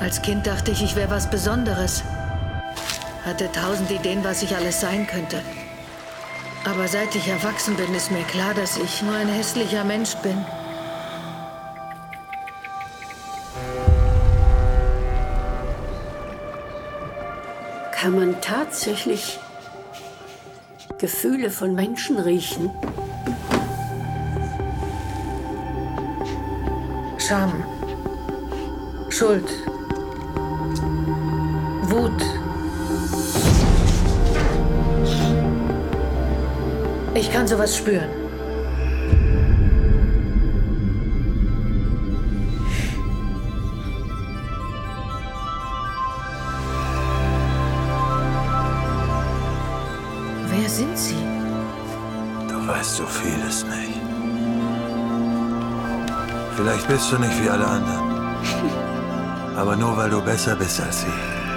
Als Kind dachte ich, ich wäre was Besonderes. Hatte 1000 Ideen, was ich alles sein könnte. Aber seit ich erwachsen bin, ist mir klar, dass ich nur ein hässlicher Mensch bin. Kann man tatsächlich Gefühle von Menschen riechen? Scham, Schuld, Wut. Ich kann sowas spüren. Wer sind Sie? Du weißt so vieles nicht. Vielleicht bist du nicht wie alle anderen. Aber nur, weil du besser bist als sie.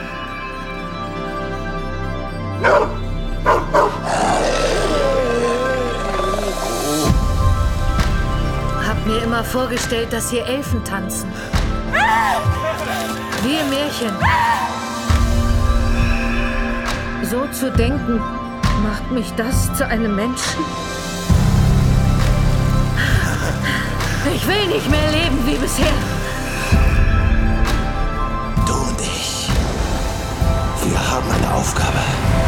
Hab mir immer vorgestellt, dass hier Elfen tanzen. Wie im Märchen. So zu denken, macht mich das zu einem Menschen? Ich will nicht mehr leben wie bisher. Du und ich, wir haben eine Aufgabe.